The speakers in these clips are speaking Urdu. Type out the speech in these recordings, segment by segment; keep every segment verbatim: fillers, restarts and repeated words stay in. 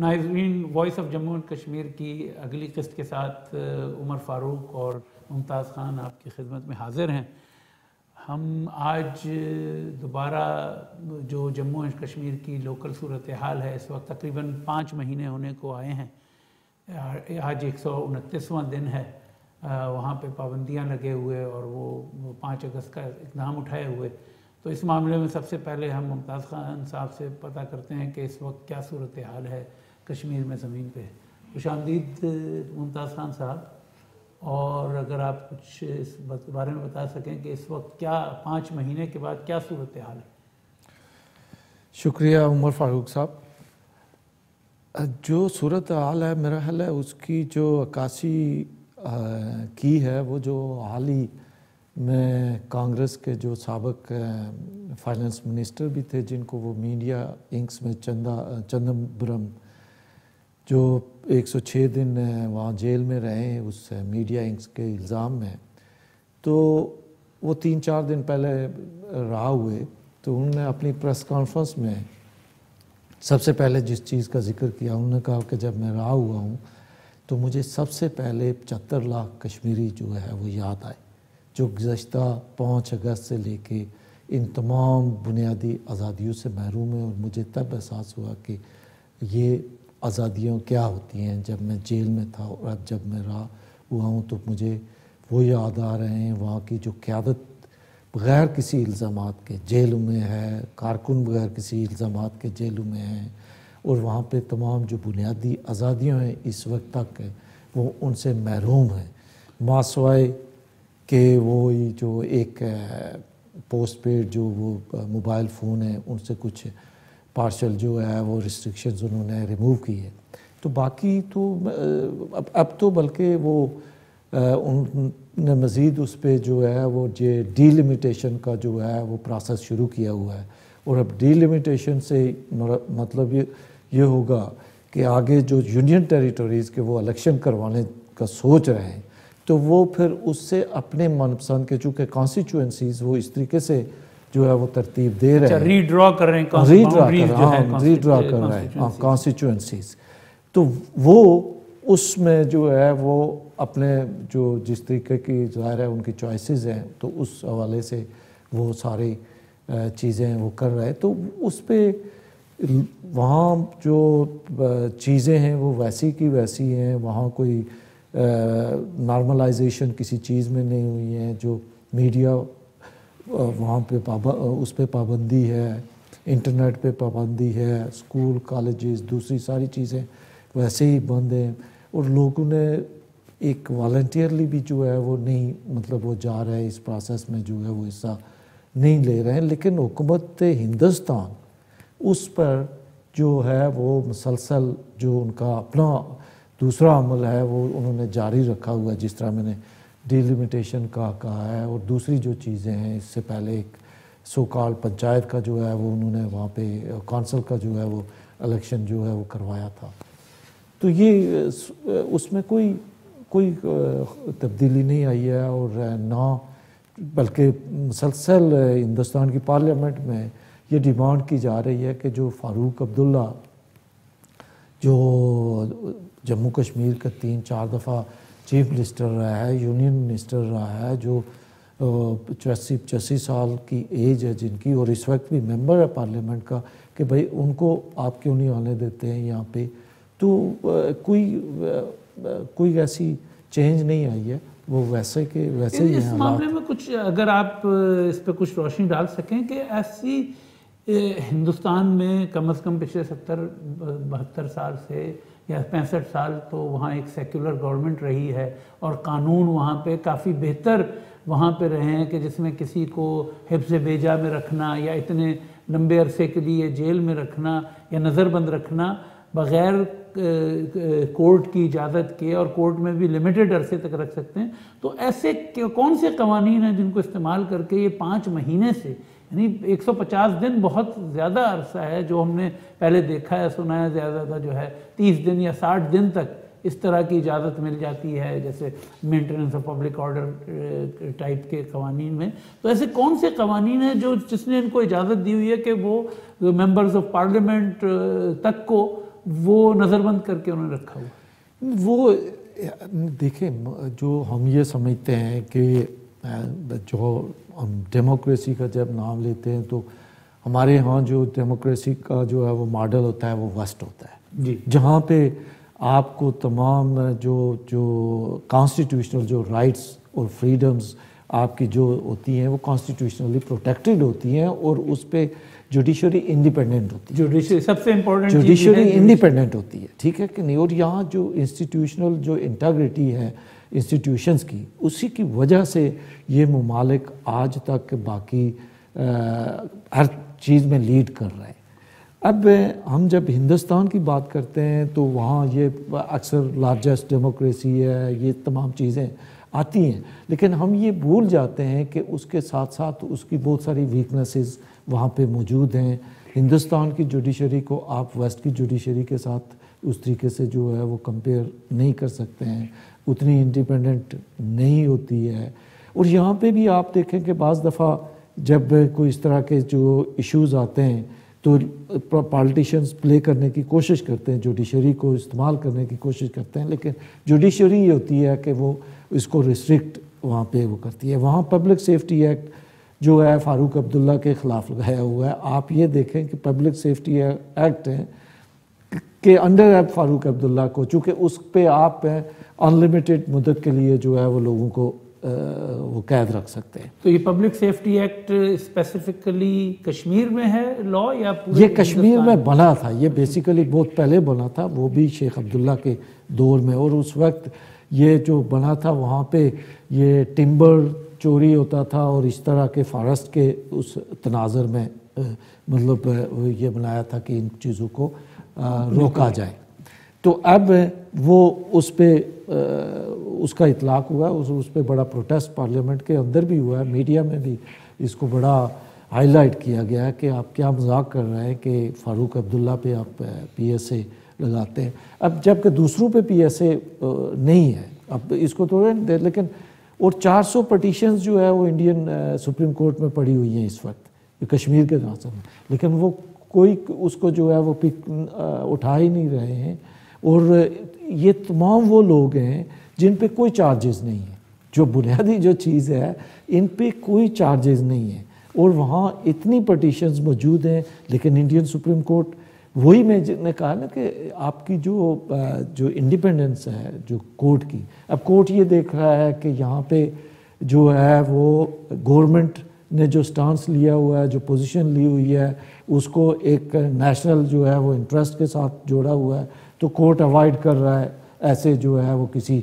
ناظرین، voice of Jammu and Kashmir کی اگلی قسط کے ساتھ عمر فاروق اور ممتاز خان آپ کی خدمت میں حاضر ہیں۔ ہم آج دوبارہ جو جموں اینڈ کشمیر کی لوکل صورتحال ہے، اس وقت تقریباً پانچ مہینے ہونے کو آئے ہیں، آج ایک سو انتیسواں دن ہے، وہاں پہ پابندیاں لگے ہوئے اور وہ پانچ اگست کا اقدام اٹھائے ہوئے۔ تو اس معاملے میں سب سے پہلے ہم ممتاز خان صاحب سے پتہ کرتے ہیں کہ اس وقت کیا صورتحال ہے کشمیر میں زمین پہ۔ خوش آمدید ممتاز خان صاحب، اور اگر آپ کچھ اس بارے میں بتا سکیں کہ اس وقت کیا پانچ مہینے کے بعد کیا صورتحال ہے۔ شکریہ عمر فاروق صاحب۔ جو صورتحال ہے میرا خیال ہے اس کی جو عکاسی کی ہے وہ جو حال ہی میں کانگریس کے جو سابق فائنانس منسٹر بھی تھے، جن کو وہ میڈیا انکس میں چندہ چندمبرم جو ایک سو چھ دن وہاں جیل میں رہے اس میڈیا انکس کے الزام میں، تو وہ تین چار دن پہلے رہا ہوئے، تو انہوں نے اپنی پریس کانفرنس میں سب سے پہلے جس چیز کا ذکر کیا، انہوں نے کہا کہ جب میں رہا ہوا ہوں تو مجھے سب سے پہلے پچہتر لاکھ کشمیری جو ہے وہ یاد آئے، جو گزشتہ پانچ اگست سے لے کے ان تمام بنیادی آزادیوں سے محروم ہیں، اور مجھے تب احساس ہوا کہ یہ آزادیاں کیا ہوتی ہیں جب میں جیل میں تھا، اور اب جب میں رہا ہوا ہوں تو مجھے وہ یاد آ رہے ہیں وہاں کی جو قیادت بغیر کسی الزامات کے جیلوں میں ہے، کارکن بغیر کسی الزامات کے جیلوں میں ہیں، اور وہاں پہ تمام جو بنیادی آزادیاں ہیں اس وقت تک وہ ان سے محروم ہیں، ماسوائے کہ وہ جو ایک پوسٹ پیڈ جو وہ موبائل فون ہیں ان سے کچھ پارشل جو ہے وہ ریسٹرکشنز انہوں نے ریموو کی ہے۔ تو باقی تو اب تو بلکہ وہ ان نے مزید اس پہ جو ہے وہ ڈی لیمیٹیشن کا جو ہے وہ پروسیس شروع کیا ہوا ہے، اور اب ڈی لیمیٹیشن سے مطلب یہ یہ ہوگا کہ آگے جو یونین ٹیریٹوریز کے وہ الیکشن کروانے کا سوچ رہے ہیں تو وہ پھر اس سے اپنے من پسند کے، چونکہ کانسٹیچوئنسیز وہ اس طریقے سے جو ہے وہ ترتیب دے رہے ہیں، ری ڈرا کر رہے ہیں ری ڈرا ری ڈرا کر رہے ہیں کانسٹیچوئنسیز، تو وہ اس میں جو ہے وہ اپنے جو جس طریقے کی ظاہر ہے ان کی چوائسیز ہیں تو اس حوالے سے وہ ساری چیزیں وہ کر رہے ہیں، تو اس پہ وہاں جو چیزیں ہیں وہ ویسی کی ویسی ہیں، وہاں کوئی نارملائزیشن کسی چیز میں نہیں ہوئی ہے، جو میڈیا وہاں پہ اس پہ پابندی ہے، انٹرنیٹ پہ پابندی ہے، اسکول کالجز دوسری ساری چیزیں ویسے ہی بند ہیں، اور لوگوں نے ایک والنٹیئرلی بھی جو ہے وہ نہیں مطلب وہ جا رہے ہیں اس پروسیس میں جو ہے وہ حصہ نہیں لے رہے ہیں، لیکن حکومت ہندوستان اس پر جو ہے وہ مسلسل جو ان کا اپنا دوسرا عمل ہے وہ انہوں نے جاری رکھا ہوا ہے، جس طرح میں نے ڈی لیمیٹیشن کا کہا ہے، اور دوسری جو چیزیں ہیں اس سے پہلے ایک سو کال پنچایت کا جو ہے وہ انہوں نے وہاں پہ کونسل کا جو ہے وہ الیکشن جو ہے وہ کروایا تھا، تو یہ اس میں کوئی کوئی تبدیلی نہیں آئی ہے، اور نہ بلکہ مسلسل ہندوستان کی پارلیمنٹ میں یہ ڈیمانڈ کی جا رہی ہے کہ جو فاروق عبداللہ جو جموں کشمیر کا تین چار دفعہ چیف منسٹر رہا ہے، یونین منسٹر رہا ہے، جو چوراسی پچاسی سال کی ایج ہے جن کی، اور اس وقت بھی ممبر ہے پارلیمنٹ کا، کہ بھئی ان کو آپ کیوں نہیں آنے دیتے ہیں یہاں پہ، تو کوئی کوئی ایسی چینج نہیں آئی ہے، وہ ویسے کہ ویسے ہی ہیں اس معاملے میں کچھ اگر آپ اس پہ کچھ روشنی ڈال سکیں کہ ایسی ہندوستان میں کم از کم پچھلے ستر بہتر سال سے یا پینسٹھ سال تو وہاں ایک سیکولر گورنمنٹ رہی ہے، اور قانون وہاں پہ کافی بہتر وہاں پہ رہے ہیں کہ جس میں کسی کو حفظ بیجا میں رکھنا یا اتنے لمبے عرصے کے لیے جیل میں رکھنا یا نظر بند رکھنا بغیر کورٹ کی اجازت کے، اور کورٹ میں بھی لمیٹڈ عرصے تک رکھ سکتے ہیں، تو ایسے کون سے قوانین ہیں جن کو استعمال کر کے یہ پانچ مہینے سے، یعنی ایک سو پچاس دن بہت زیادہ عرصہ ہے جو ہم نے پہلے دیکھا ہے سنا ہے، زیادہ زیادہ جو ہے تیس دن یا ساٹھ دن تک اس طرح کی اجازت مل جاتی ہے جیسے maintenance of public order type کے قوانین میں، تو ایسے کون سے قوانین ہیں جو جس نے ان کو اجازت دی ہوئی ہے کہ وہ ممبرز آف پارلیمنٹ تک کو وہ نظر بند کر کے انہوں نے رکھا ہوا؟ وہ دیکھیں، جو ہم یہ سمجھتے ہیں کہ جو ہم ڈیموکریسی کا جب نام لیتے ہیں تو ہمارے ہاں جو ڈیموکریسی کا جو ہے وہ ماڈل ہوتا ہے وہ ویسٹ ہوتا ہے، جی، جہاں پہ آپ کو تمام جو جو کانسٹیٹیوشنل جو رائٹس اور فریڈمز آپ کی جو ہوتی ہیں وہ کانسٹیٹیوشنلی پروٹیکٹڈ ہوتی ہیں، اور اس پہ جوڈیشری انڈیپینڈنٹ ہوتی ہے، جوڈیشری سب سے امپورٹنٹ جوڈیشری انڈیپینڈنٹ ہوتی ہے، ٹھیک ہے کہ نہیں؟ اور یہاں جو انسٹیٹیوشنل جو انٹیگریٹی ہے انسٹیٹیوشنز کی، اسی کی وجہ سے یہ ممالک آج تک باقی ہر چیز میں لیڈ کر رہے ہیں۔ اب ہم جب ہندوستان کی بات کرتے ہیں تو وہاں یہ اکثر لارجسٹ ڈیموکریسی ہے، یہ تمام چیزیں آتی ہیں، لیکن ہم یہ بھول جاتے ہیں کہ اس کے ساتھ ساتھ اس کی بہت ساری ویکنسز وہاں پہ موجود ہیں۔ ہندوستان کی جوڈیشری کو آپ ویسٹ کی جوڈیشری کے ساتھ اس طریقے سے جو ہے وہ کمپیئر نہیں کر سکتے ہیں، اتنی انڈیپینڈنٹ نہیں ہوتی ہے۔ اور یہاں پہ بھی آپ دیکھیں کہ بعض دفعہ جب کوئی اس طرح کے جو ایشوز آتے ہیں تو پالیٹیشنز پلے کرنے کی کوشش کرتے ہیں، جوڈیشری کو استعمال کرنے کی کوشش کرتے ہیں، لیکن جوڈیشری یہ ہوتی ہے کہ وہ اس کو ریسٹرکٹ وہاں پہ وہ کرتی ہے۔ وہاں پبلک سیفٹی ایکٹ جو ہے فاروق عبداللہ کے خلاف لگایا ہوا ہے۔ آپ یہ دیکھیں کہ پبلک سیفٹی ایکٹ ہے کہ انڈر ایپ فاروق عبداللہ کو، چونکہ اس پہ آپ انلمیٹڈ مدت کے لیے جو ہے وہ لوگوں کو وہ قید رکھ سکتے ہیں۔ تو یہ public safety act specifically Kashmir میں ہے لا یا پورے؟ یہ کشمیر میں بنا تھا، یہ بیسیکلی بہت پہلے بنا تھا، وہ بھی شیخ عبداللہ کے دور میں، اور اس وقت یہ جو بنا تھا وہاں پہ یہ ٹمبر چوری ہوتا تھا اور اس طرح کے فارسٹ کے اس تناظر میں مطلب یہ بنایا تھا کہ ان چیزوں کو روکا جائے۔ تو اب وہ اس پہ اس کا اطلاق ہوا، اس پہ بڑا پروٹیسٹ پارلیمنٹ کے اندر بھی ہوا ہے، میڈیا میں بھی اس کو بڑا ہائی لائٹ کیا گیا ہے کہ آپ کیا مذاق کر رہے ہیں کہ فاروق عبداللہ پہ آپ پی ایس اے لگاتے ہیں۔ اب جب کہ دوسروں پہ پی ایس اے نہیں ہے، اب اس کو تو لیکن اور چار سو پٹیشنز جو ہے وہ انڈین سپریم کورٹ میں پڑی ہوئی ہیں اس وقت کشمیر کے تناظر میں، لیکن وہ کوئی اس کو جو ہے وہ پک اٹھا ہی نہیں رہے ہیں۔ اور یہ تمام وہ لوگ ہیں جن پہ کوئی چارجز نہیں ہیں، جو بنیادی جو چیز ہے ان پہ کوئی چارجز نہیں ہیں، اور وہاں اتنی پٹیشنز موجود ہیں، لیکن انڈین سپریم کورٹ وہی میں نے کہا نا کہ آپ کی جو جو انڈیپینڈنس ہے جو کورٹ کی، اب کورٹ یہ دیکھ رہا ہے کہ یہاں پہ جو ہے وہ گورنمنٹ نے جو سٹانس لیا ہوا ہے، جو پوزیشن لی ہوئی ہے، اس کو ایک نیشنل جو ہے وہ انٹرسٹ کے ساتھ جوڑا ہوا ہے، تو کورٹ اوائڈ کر رہا ہے ایسے جو ہے وہ کسی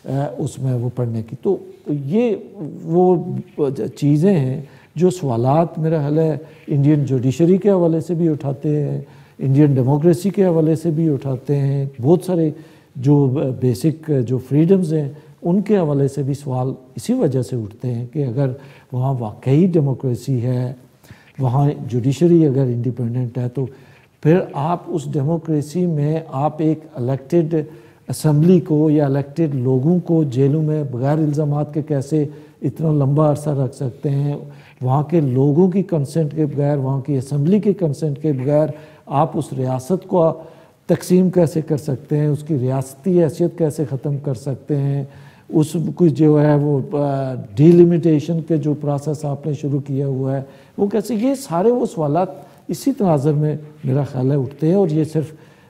اس میں وہ پڑھنے کی۔ تو یہ وہ چیزیں ہیں جو سوالات میرا خیال ہے انڈین جوڈیشری کے حوالے سے بھی اٹھاتے ہیں، انڈین ڈیموکریسی کے حوالے سے بھی اٹھاتے ہیں، بہت سارے جو بیسک جو فریڈمز ہیں ان کے حوالے سے بھی سوال اسی وجہ سے اٹھتے ہیں کہ اگر وہاں واقعی ڈیموکریسی ہے، وہاں جوڈیشری اگر انڈیپینڈنٹ ہے، تو پھر آپ اس ڈیموکریسی میں آپ ایک الیکٹڈ اسمبلی کو یا الیکٹڈ لوگوں کو جیلوں میں بغیر الزامات کے کیسے اتنا لمبا عرصہ رکھ سکتے ہیں؟ وہاں کے لوگوں کی کنسنٹ کے بغیر، وہاں کی اسمبلی کی کنسنٹ کے بغیر آپ اس ریاست کو تقسیم کیسے کر سکتے ہیں؟ اس کی ریاستی حیثیت کیسے ختم کر سکتے ہیں؟ اس کو جو ہے وہ ڈی لمیٹیشن کے جو پروسیس آپ نے شروع کیا ہوا ہے وہ کیسے؟ یہ سارے وہ سوالات اسی تناظر میں میرا خیال ہے اٹھتے ہیں، اور یہ صرف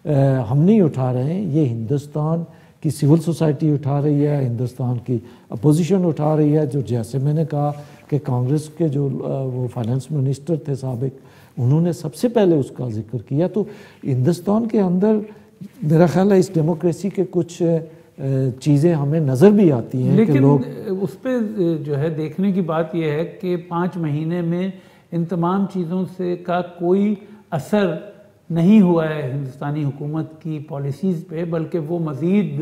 ہم نہیں اٹھا رہے ہیں، یہ ہندوستان کی سول سوسائٹی اٹھا رہی ہے، ہندوستان کی اپوزیشن اٹھا رہی ہے، جو جیسے میں نے کہا کہ کانگریس کے جو وہ فائنانس منسٹر تھے سابق، انہوں نے سب سے پہلے اس کا ذکر کیا۔ تو ہندوستان کے اندر میرا خیال ہے اس ڈیموکریسی کے کچھ چیزیں ہمیں نظر بھی آتی ہیں، لیکن کہ لوگ اس پہ جو ہے دیکھنے کی بات یہ ہے کہ پانچ مہینے میں ان تمام چیزوں سے کا کوئی اثر نہیں ہوا ہے ہندوستانی حکومت کی پالیسیز پہ، بلکہ وہ مزید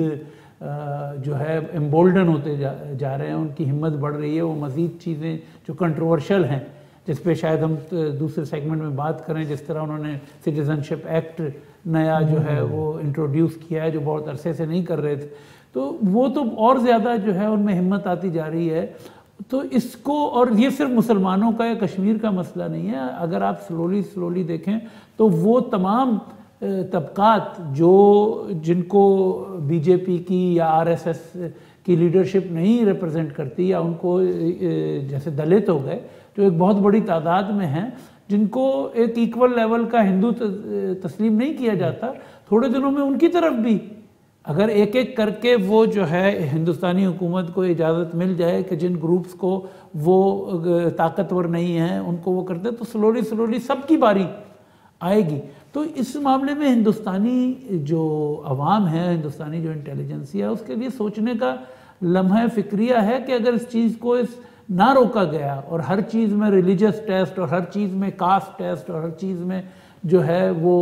جو ہے امبولڈن ہوتے جا رہے ہیں، ان کی ہمت بڑھ رہی ہے، وہ مزید چیزیں جو کنٹروورشل ہیں جس پہ شاید ہم دوسرے سیگمنٹ میں بات کریں، جس طرح انہوں نے سٹیزن شپ ایکٹ نیا جو ہے وہ انٹروڈیوس کیا ہے جو بہت عرصے سے نہیں کر رہے تھے، تو وہ تو اور زیادہ جو ہے ان میں ہمت آتی جا رہی ہے۔ تو اس کو، اور یہ صرف مسلمانوں کا یا کشمیر کا مسئلہ نہیں ہے، اگر آپ سلولی سلولی دیکھیں تو وہ تمام طبقات جو جن کو بی جے پی کی یا آر ایس ایس کی لیڈرشپ نہیں ریپرزینٹ کرتی، یا ان کو جیسے دلت ہو گئے جو ایک بہت بڑی تعداد میں ہیں، جن کو ایک ایکول لیول کا ہندو تسلیم نہیں کیا جاتا، تھوڑے دنوں میں ان کی طرف بھی اگر ایک ایک کر کے وہ جو ہے ہندوستانی حکومت کو اجازت مل جائے کہ جن گروپس کو وہ طاقتور نہیں ہیں ان کو وہ کرتے، تو سلولی سلولی سب کی باری آئے گی۔ تو اس معاملے میں ہندوستانی جو عوام ہے، ہندوستانی جو انٹیلیجنسی ہے، اس کے لیے سوچنے کا لمحہ فکریہ ہے کہ اگر اس چیز کو اس نہ روکا گیا اور ہر چیز میں ریلیجس ٹیسٹ اور ہر چیز میں کاسٹ ٹیسٹ اور ہر چیز میں جو ہے وہ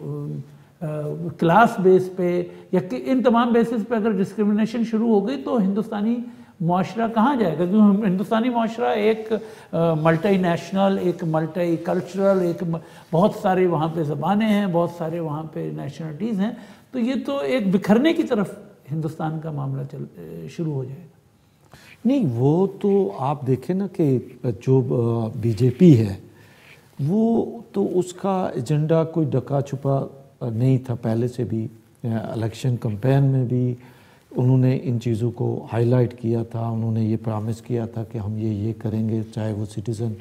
کلاس بیس پہ یا ان تمام بیسز پہ اگر ڈسکرمنیشن شروع ہو گئی تو ہندوستانی معاشرہ کہاں جائے گا؟ کیونکہ ہندوستانی معاشرہ ایک ملٹی نیشنل، ایک ملٹی کلچرل، ایک بہت سارے وہاں پہ زبانیں ہیں، بہت سارے وہاں پہ نیشنلٹیز ہیں، تو یہ تو ایک بکھرنے کی طرف ہندوستان کا معاملہ چل شروع ہو جائے گا۔ نہیں، وہ تو آپ دیکھیں نا کہ جو بی جے پی ہے وہ تو اس کا ایجنڈا کوئی ڈکا چھپا نہیں تھا، پہلے سے بھی الیکشن کمپین میں بھی انہوں نے ان چیزوں کو ہائی لائٹ کیا تھا، انہوں نے یہ پرامس کیا تھا کہ ہم یہ یہ کریں گے، چاہے وہ سٹیزن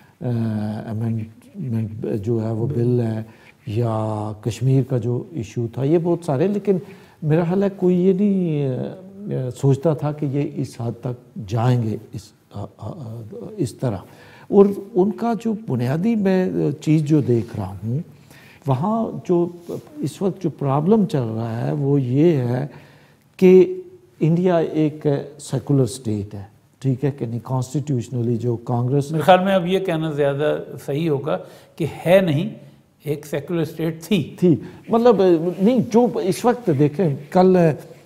امینڈمنٹ جو ہے وہ بل ہے یا کشمیر کا جو ایشو تھا، یہ بہت سارے، لیکن میرا خیال ہے کوئی یہ نہیں سوچتا تھا کہ یہ اس حد تک جائیں گے اس اس طرح۔ اور ان کا جو بنیادی میں چیز جو دیکھ رہا ہوں وہاں جو اس وقت جو پرابلم چل رہا ہے وہ یہ ہے کہ انڈیا ایک سیکولر اسٹیٹ ہے، ٹھیک ہے کہ نہیں، کانسٹیٹیوشنلی جو کانگریس، میرے خیال میں اب یہ کہنا زیادہ صحیح ہوگا کہ ہے نہیں، ایک سیکولر اسٹیٹ تھی تھی مطلب نہیں، جو اس وقت دیکھیں کل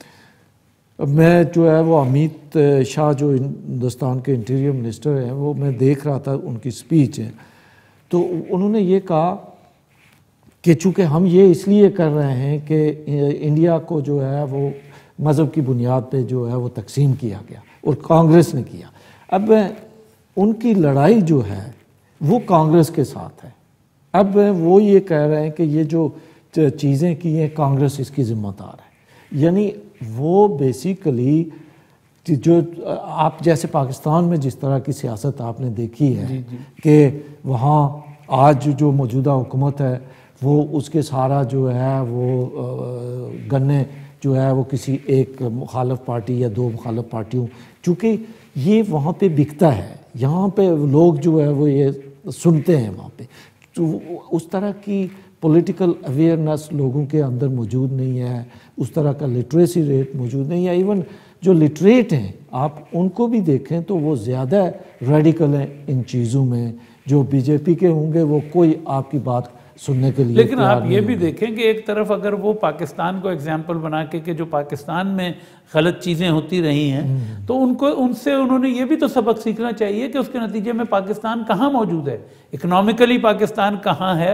میں جو ہے وہ امیت شاہ جو ہندوستان کے انٹیریئر منسٹر ہیں، وہ میں دیکھ رہا تھا ان کی سپیچ ہے، تو انہوں نے یہ کہا کہ چونکہ ہم یہ اس لیے کر رہے ہیں کہ انڈیا کو جو ہے وہ مذہب کی بنیاد پہ جو ہے وہ تقسیم کیا گیا اور کانگریس نے کیا، اب ان کی لڑائی جو ہے وہ کانگریس کے ساتھ ہے، اب وہ یہ کہہ رہے ہیں کہ یہ جو چیزیں کی ہیں کانگریس اس کی ذمہ دار ہے، یعنی وہ بیسیکلی جو آپ جیسے پاکستان میں جس طرح کی سیاست آپ نے دیکھی ہے جی جی کہ وہاں آج جو موجودہ حکومت ہے وہ اس کے سارا جو ہے وہ گنے جو ہے وہ کسی ایک مخالف پارٹی یا دو مخالف پارٹیوں، چونکہ یہ وہاں پہ بکتا ہے، یہاں پہ لوگ جو ہے وہ یہ سنتے ہیں وہاں پہ، تو اس طرح کی پولیٹیکل اویئرنیس لوگوں کے اندر موجود نہیں ہے، اس طرح کا لٹریسی ریٹ موجود نہیں ہے، ایون جو لٹریٹ ہیں آپ ان کو بھی دیکھیں تو وہ زیادہ ریڈیکل ہیں ان چیزوں میں، جو بی جے پی کے ہوں گے وہ کوئی آپ کی بات سننے کے لیے، لیکن آپ یہ بھی دیکھیں کہ ایک طرف اگر وہ پاکستان کو ایگزامپل بنا کے کہ جو پاکستان میں غلط چیزیں ہوتی رہی ہیں تو ان کو ان سے انہوں نے یہ بھی تو سبق سیکھنا چاہیے کہ اس کے نتیجے میں پاکستان کہاں موجود ہے، اکنامکلی پاکستان کہاں ہے،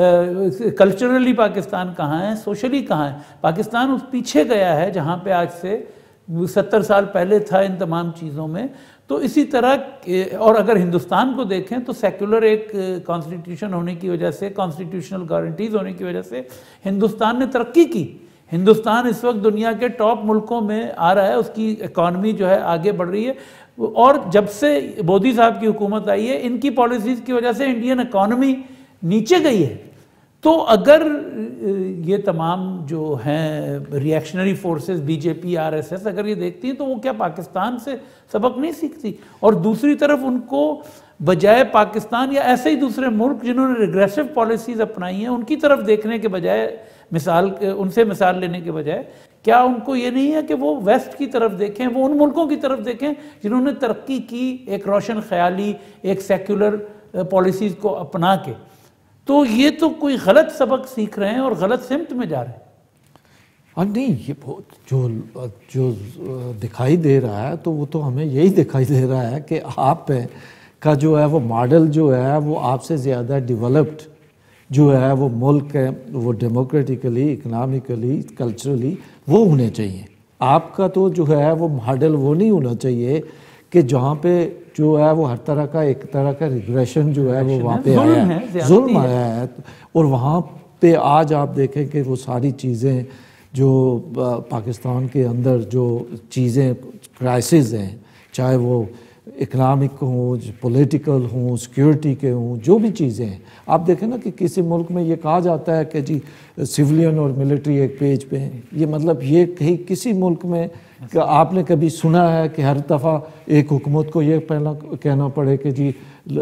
کلچرلی پاکستان کہاں ہے، سوشلی کہاں ہے، پاکستان اس پیچھے گیا ہے جہاں پہ آج سے ستر سال پہلے تھا ان تمام چیزوں میں۔ تو اسی طرح اور اگر ہندوستان کو دیکھیں تو سیکولر ایک کانسٹیٹیوشن ہونے کی وجہ سے، کانسٹیٹیوشنل گارنٹیز ہونے کی وجہ سے ہندوستان نے ترقی کی، ہندوستان اس وقت دنیا کے ٹاپ ملکوں میں آ رہا ہے، اس کی اکانومی جو ہے آگے بڑھ رہی ہے، اور جب سے مودی صاحب کی حکومت آئی ہے ان کی پالیسیز کی وجہ سے انڈین اکانومی نیچے گئی ہے۔ تو اگر یہ تمام جو ہیں reactionary forces B J P, R S S اگر یہ دیکھتی ہیں تو وہ کیا پاکستان سے سبق نہیں سیکھتی؟ اور دوسری طرف ان کو بجائے پاکستان یا ایسے ہی دوسرے ملک جنہوں نے ریگریسو پالیسیز اپنائی ہیں ان کی طرف دیکھنے کے بجائے، مثال ان سے مثال لینے کے بجائے، کیا ان کو یہ نہیں ہے کہ وہ ویسٹ کی طرف دیکھیں، وہ ان ملکوں کی طرف دیکھیں جنہوں نے ترقی کی ایک روشن خیالی، ایک سیکولر پالیسیز کو اپنا کے؟ تو یہ تو کوئی غلط سبق سیکھ رہے ہیں اور غلط سمت میں جا رہے ہیں۔ ہاں نہیں، یہ بہت جو جو دکھائی دے رہا ہے تو وہ تو ہمیں یہی دکھائی دے رہا ہے کہ آپ کا جو ہے وہ ماڈل جو ہے وہ آپ سے زیادہ ڈیولپڈ جو ہے وہ ملک ہے، وہ ڈیموکریٹیکلی، اکنامکلی، کلچرلی وہ ہونے چاہیے۔ آپ کا تو جو ہے وہ ماڈل وہ نہیں ہونا چاہیے کہ جہاں پہ جو ہے وہ ہر طرح کا ایک طرح کا ریگریشن جو ہے وہ وہاں پہ آیا ہے، ظلم آیا ہے، اور وہاں پہ آج آپ دیکھیں کہ وہ ساری چیزیں جو پاکستان کے اندر جو چیزیں کرائسز ہیں، چاہے وہ اکنامک ہوں، پولیٹیکل ہوں، سیکیورٹی کے ہوں، جو بھی چیزیں ہیں، آپ دیکھیں نا کہ کسی ملک میں یہ کہا جاتا ہے کہ جی سویلین اور ملٹری ایک پیج پہ ہیں، یہ مطلب یہ کہیں کسی ملک میں کہ آپ نے کبھی سنا ہے کہ ہر دفعہ ایک حکومت کو یہ پہلا کہنا پڑے کہ جی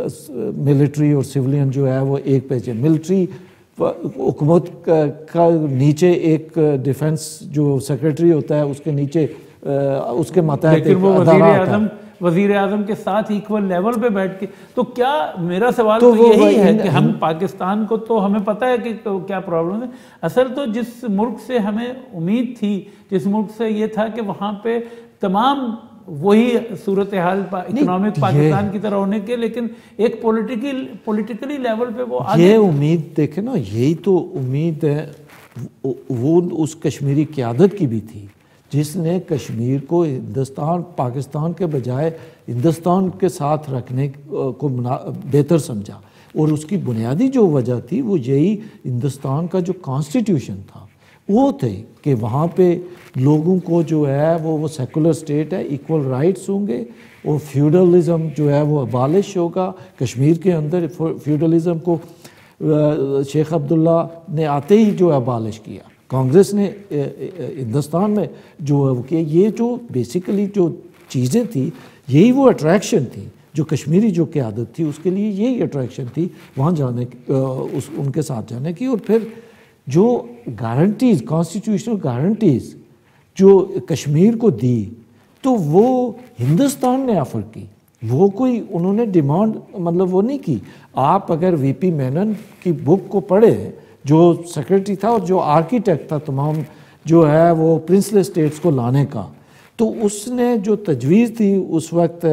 ملٹری اور سویلین جو ہے وہ ایک پیج ہے؟ ملٹری حکومت کا نیچے ایک ڈیفنس جو سیکرٹری ہوتا ہے، اس کے نیچے اس کے ماتحت لیکن وہ وزیر اعظم وزیر اعظم کے ساتھ ایکول لیول پہ بیٹھ کے، تو کیا میرا سوال تو یہی ہے کہ ہم پاکستان کو تو ہمیں پتہ ہے کہ کیا پرابلم ہے، اصل تو جس ملک سے ہمیں امید تھی، جس ملک سے یہ تھا کہ وہاں پہ تمام وہی صورتحال اکنامک پاکستان کی طرح ہونے کے، لیکن ایک پولیٹیکل پولیٹیکلی لیول پہ وہ یہ امید دیکھیں نا، یہی تو امید ہے وہ اس کشمیری قیادت کی بھی تھی جس نے کشمیر کو ہندوستان پاکستان کے بجائے ہندوستان کے ساتھ رکھنے کو بہتر سمجھا، اور اس کی بنیادی جو وجہ تھی وہ یہی ہندوستان کا جو کانسٹیٹیوشن تھا وہ تھے کہ وہاں پہ لوگوں کو جو ہے وہ وہ سیکولر سٹیٹ ہے، ایکول رائٹس ہوں گے، اور فیوڈلزم جو ہے وہ ابالش ہوگا کشمیر کے اندر۔ فیوڈلزم کو شیخ عبداللہ نے آتے ہی جو ابالش کیا، کانگریس نے ہندوستان میں جو ہے وہ کیا۔ یہ جو بیسیکلی جو چیزیں تھیں یہی وہ اٹریکشن تھی جو کشمیری جو قیادت تھی اس کے لیے یہی اٹریکشن تھی وہاں جانے اس ان کے ساتھ جانے کی۔ اور پھر جو گارنٹیز، کانسٹیٹیوشنل گارنٹیز جو کشمیر کو دی تو وہ ہندوستان نے آفر کی، وہ کوئی انہوں نے ڈیمانڈ مطلب وہ نہیں کی۔ آپ اگر وی پی مینن کی بک کو پڑھے جو سیکرٹری تھا اور جو آرکیٹیکٹ تھا تمام جو ہے وہ پرنسلی اسٹیٹس کو لانے کا، تو اس نے جو تجویز تھی اس وقت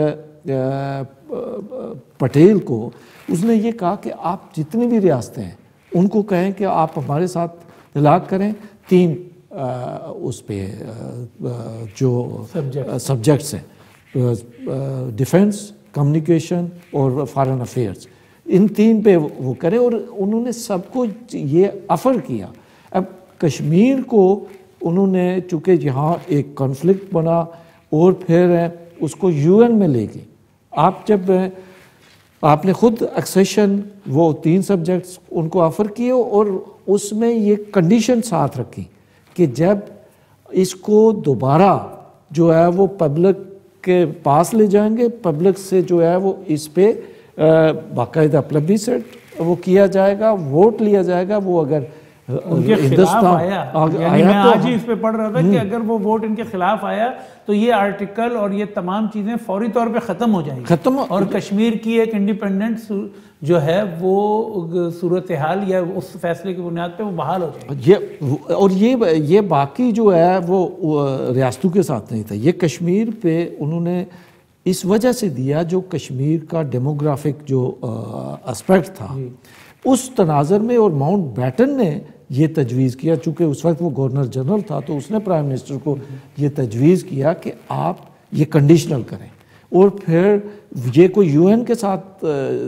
پٹیل کو، اس نے یہ کہا کہ آپ جتنی بھی ریاستیں ہیں ان کو کہیں کہ آپ ہمارے ساتھ اطلاق کریں تین اس پہ جو سبجیکٹس ہیں، ڈیفنس، کمیونیکیشن اور فارن افیئرس، ان تین پہ وہ کرے، اور انہوں نے سب کو یہ آفر کیا۔ اب کشمیر کو انہوں نے چونکہ یہاں ایک کانفلکٹ بنا اور پھر اس کو یو این میں لے گئے۔ آپ جب آپ نے خود ایکسیشن وہ تین سبجیکٹس ان کو آفر کیے اور اس میں یہ کنڈیشن ساتھ رکھی کہ جب اس کو دوبارہ جو ہے وہ پبلک کے پاس لے جائیں گے، پبلک سے جو ہے وہ اس پہ باقاعدہ پلبیسٹ وہ کیا جائے گا، ووٹ لیا جائے گا، وہ اگر ان کے خلاف آیا، یعنی میں آج ہی اس پہ پڑھ رہا تھا کہ اگر وہ ووٹ ان کے خلاف آیا تو یہ آرٹیکل اور یہ تمام چیزیں فوری طور پہ ختم ہو جائیں گی، ختم اور کشمیر کی ایک انڈیپینڈنٹ جو ہے وہ صورتحال یا اس فیصلے کی بنیاد پہ وہ بحال ہو جائے گی۔ یہ اور یہ یہ باقی جو ہے وہ ریاستوں کے ساتھ نہیں تھا، یہ کشمیر پہ انہوں نے اس وجہ سے دیا جو کشمیر کا ڈیموگرافک جو اسپیکٹ تھا اس تناظر میں، اور ماؤنٹ بیٹن نے یہ تجویز کیا، چونکہ اس وقت وہ گورنر جنرل تھا تو اس نے پرائم منسٹر کو یہ تجویز کیا کہ آپ یہ کنڈیشنل کریں، اور پھر یہ کوئی یو این کے ساتھ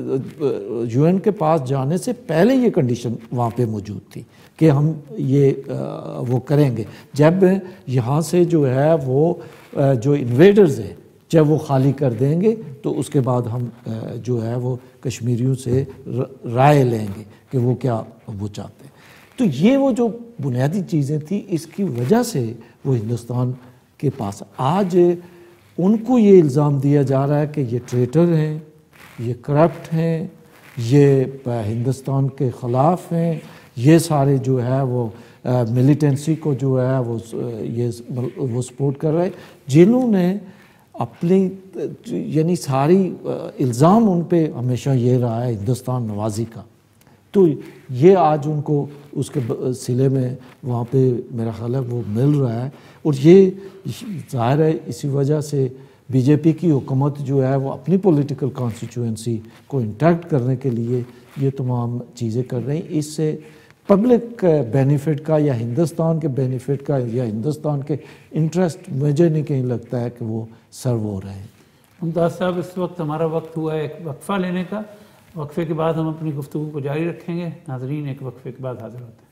یو این کے پاس جانے سے پہلے یہ کنڈیشن وہاں پہ موجود تھی کہ ہم یہ وہ کریں گے جب یہاں سے جو ہے وہ جو انویڈرز ہیں جب وہ خالی کر دیں گے تو اس کے بعد ہم جو ہے وہ کشمیریوں سے رائے لیں گے کہ وہ کیا وہ چاہتے ہیں۔ تو یہ وہ جو بنیادی چیزیں تھیں اس کی وجہ سے وہ ہندوستان کے پاس آج ان کو یہ الزام دیا جا رہا ہے کہ یہ ٹریٹر ہیں، یہ کرپٹ ہیں، یہ ہندوستان کے خلاف ہیں، یہ سارے جو ہے وہ ملیٹنسی کو جو ہے وہ یہ وہ سپورٹ کر رہے، جنہوں نے اپنی یعنی ساری الزام ان پہ ہمیشہ یہ رہا ہے ہندوستان نوازی کا۔ تو یہ آج ان کو اس کے سلے میں وہاں پہ میرا خیال ہے وہ مل رہا ہے، اور یہ ظاہر ہے اسی وجہ سے بی جے پی کی حکومت جو ہے وہ اپنی پولیٹیکل کانسٹیچوئنسی کو انٹیکٹ کرنے کے لیے یہ تمام چیزیں کر رہی ہیں۔ اس سے پبلک بینیفٹ کا یا ہندوستان کے بینیفٹ کا یا ہندوستان کے انٹرسٹ مجھے نہیں کہیں لگتا ہے کہ وہ سرو ہو رہے ہیں۔ ممتاز صاحب، اس وقت ہمارا وقت ہوا ہے ایک وقفہ لینے کا، وقفے کے بعد ہم اپنی گفتگو کو جاری رکھیں گے. ناظرین ایک وقفے کے بعد حاضر ہوتے ہیں.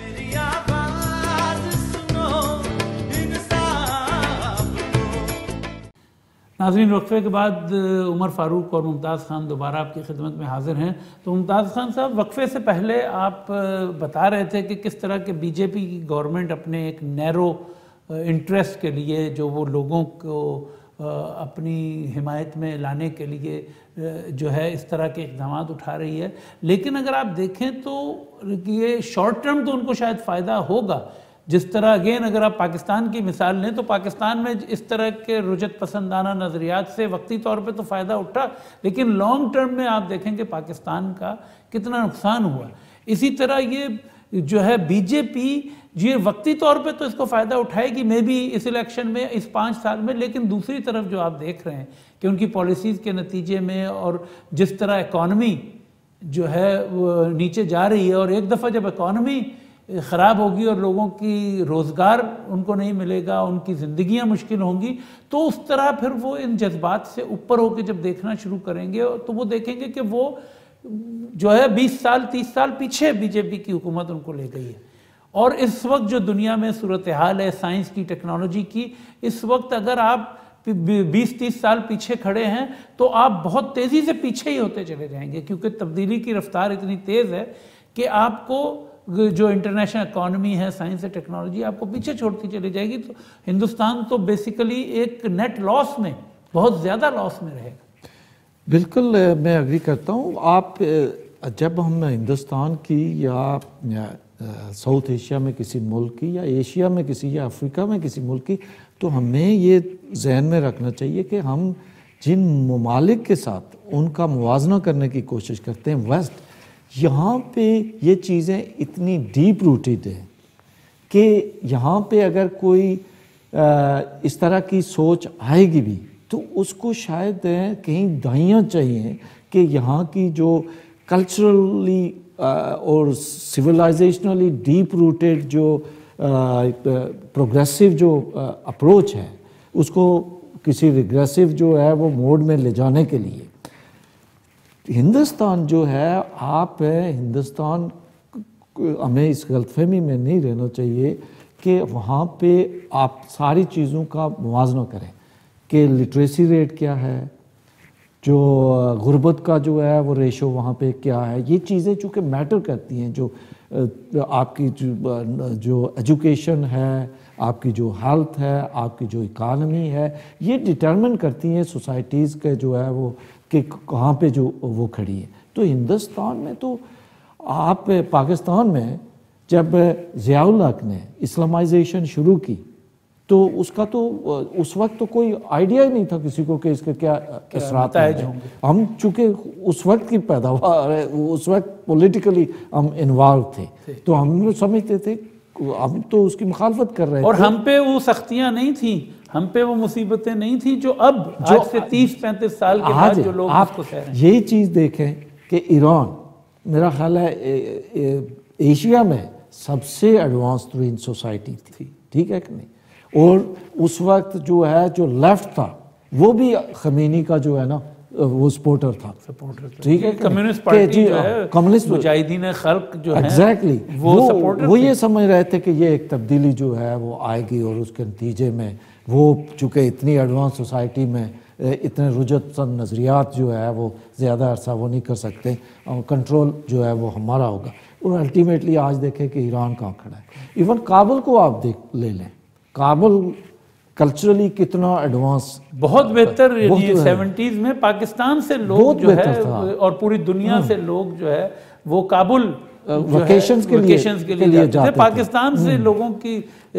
ناظرین وقفے کے بعد عمر فاروق اور ممتاز خان دوبارہ آپ کی خدمت میں حاضر ہیں. تو ممتاز خان صاحب، وقفے سے پہلے آپ بتا رہے تھے کہ کس طرح کہ بی جے پی کی گورنمنٹ اپنے ایک نیرو انٹرسٹ کے لیے جو وہ لوگوں کو اپنی حمایت میں لانے کے لیے جو ہے اس طرح کے اقدامات اٹھا رہی ہے. لیکن اگر آپ دیکھیں تو یہ شارٹ ٹرم تو ان کو شاید فائدہ ہوگا. جس طرح اگین اگر آپ پاکستان کی مثال لیں تو پاکستان میں اس طرح کے رجت پسندانہ نظریات سے وقتی طور پہ تو فائدہ اٹھا، لیکن لانگ ٹرم میں آپ دیکھیں کہ پاکستان کا کتنا نقصان ہوا. اسی طرح یہ جو ہے بی جے پی یہ وقتی طور پہ تو اس کو فائدہ اٹھائے گی مے بی اس الیکشن میں، اس پانچ سال میں، لیکن دوسری طرف جو آپ دیکھ رہے ہیں کہ ان کی پالیسیز کے نتیجے میں اور جس طرح اکانومی جو ہے وہ نیچے جا رہی ہے، اور ایک دفعہ جب اکانومی خراب ہوگی اور لوگوں کی روزگار ان کو نہیں ملے گا، ان کی زندگیاں مشکل ہوں گی، تو اس طرح پھر وہ ان جذبات سے اوپر ہو کے جب دیکھنا شروع کریں گے تو وہ دیکھیں گے کہ وہ جو ہے بیس سال تیس سال پیچھے بی جے پی کی حکومت ان کو لے گئی ہے. اور اس وقت جو دنیا میں صورتحال ہے سائنس کی، ٹیکنالوجی کی، اس وقت اگر آپ بیس تیس سال پیچھے کھڑے ہیں تو آپ بہت تیزی سے پیچھے ہی ہوتے چلے جائیں گے، کیونکہ تبدیلی کی رفتار اتنی تیز ہے کہ آپ کو جو انٹرنیشنل اکانومی ہے، سائنس ہے، ٹیکنالوجی آپ کو پیچھے چھوڑتی چلی جائے گی. تو ہندوستان تو بیسیکلی ایک نیٹ لاس میں، بہت زیادہ لاس میں رہے گا. بالکل میں اگری کرتا ہوں. آپ جب ہم ہندوستان کی یا ساؤتھ ایشیا میں کسی ملک کی یا ایشیا میں کسی یا افریقہ میں کسی ملک کی، تو ہمیں یہ ذہن میں رکھنا چاہیے کہ ہم جن ممالک کے ساتھ ان کا موازنہ کرنے کی کوشش کرتے ہیں ویسٹ، یہاں پہ یہ چیزیں اتنی ڈیپ روٹیڈ ہیں کہ یہاں پہ اگر کوئی اس طرح کی سوچ آئے گی بھی تو اس کو شاید کہیں دائیاں چاہیے کہ یہاں کی جو کلچرلی اور سویلائزیشنلی ڈیپ روٹیڈ جو پروگریسو جو اپروچ ہے اس کو کسی ریگریسو جو ہے وہ موڈ میں لے جانے کے لیے ہندوستان جو ہے، آپ ہندوستان ہمیں اس غلط فہمی میں نہیں رہنا چاہیے کہ وہاں پہ آپ ساری چیزوں کا موازنہ کریں کہ لٹریسی ریٹ کیا ہے، جو غربت کا جو ہے وہ ریشو وہاں پہ کیا ہے. یہ چیزیں چونکہ میٹر کرتی ہیں، جو آپ کی جو ایجوکیشن ہے، آپ کی جو ہیلتھ ہے، آپ کی جو اکانومی ہے، یہ ڈٹرمن کرتی ہیں سوسائٹیز کے جو ہے وہ کہ کہاں پہ جو وہ کھڑی ہے. تو ہندوستان میں تو آپ پاکستان میں جب ضیاء الحق نے اسلامائزیشن شروع کی تو اس کا تو اس وقت تو کوئی آئیڈیا ہی نہیں تھا کسی کو کہ اس کے کیا اثرات ہیں. ہم چونکہ اس وقت کی پیداوار ہے، اس وقت پولیٹیکلی ہم انوالو تھے تو ہم سمجھتے تھے، ہم تو اس کی مخالفت کر رہے تھے. اور ہم پہ وہ سختیاں نہیں تھیں، ہم پہ وہ مصیبتیں نہیں تھیں جو اب آج سے تیس پینتیس سال کے بعد جو لوگ اس کو سہ رہے ہیں. یہی چیز دیکھیں کہ ایران میرا خیال ہے ایشیا میں سب سے ایڈوانس ترین سوسائٹی تھی، ٹھیک ہے کہ نہیں؟ اور اس وقت جو ہے جو لیفٹ تھا وہ بھی خمینی کا جو ہے نا وہ سپورٹر تھا، ٹھیک ہے. کمیونسٹ پارٹی جو ہے، کمیونسٹ مجاہدین خلق جو ہے، ایگزیکٹلی وہ سپورٹر وہ یہ سمجھ رہے تھے کہ یہ ایک تبدیلی جو ہے وہ آئے گی، اور اس کے نتیجے میں وہ چونکہ اتنی ایڈوانس سوسائٹی میں اتنے رجت پسند نظریات جو ہے وہ زیادہ عرصہ وہ نہیں کر سکتے، اور کنٹرول جو ہے وہ ہمارا ہوگا. اور الٹیمیٹلی آج دیکھیں کہ ایران کہاں کھڑا ہے. ایون کابل کو آپ دیکھ لے لیں، کابل کلچرلی کتنا ایڈوانس، بہت بہتر. سیونٹیز میں پاکستان سے لوگ جو ہے اور پوری دنیا سے لوگ جو ہے وہ کابل ویکیشنز کے لیے جاتے تھے. پاکستان سے لوگوں کی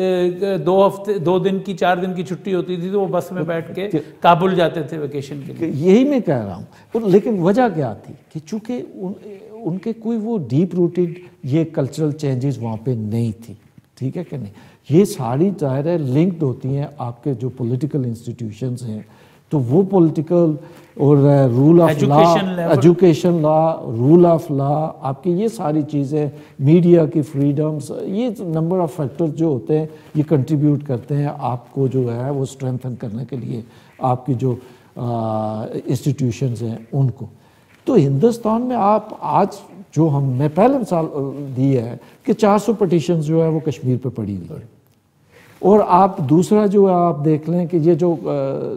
دو ہفتے دو دن کی چار دن کی چھٹی ہوتی تھی تو وہ بس میں بیٹھ کے کابل جاتے تھے ویکیشن کے لیے. یہی میں کہہ رہا ہوں. لیکن وجہ کیا تھی کہ چونکہ ان کے کوئی وہ ڈیپ روٹیڈ یہ کلچرل چینجز وہاں پہ نہیں تھی، ٹھیک ہے کہ نہیں. یہ ساری ظاہر ہے لنکڈ ہوتی ہیں آپ کے جو پولیٹیکل انسٹیٹیوشنز ہیں، تو وہ پولیٹیکل اور rule of law, education law, rule of law, آپ کی یہ ساری چیزیں، میڈیا کی فریڈمز، یہ نمبر آف فیکٹر جو ہوتے ہیں یہ کنٹریبیوٹ کرتے ہیں آپ کو جو ہے وہ اسٹرینتھن کرنے کے لیے آپ کی جو انسٹیٹیوشنز ہیں ان کو. تو ہندوستان میں آپ آج جو ہم نے پہلے مثال دی ہے کہ چار سو پٹیشنز جو ہے وہ کشمیر پہ پڑی ہوئی ہے، اور آپ دوسرا جو ہے آپ دیکھ لیں کہ یہ جو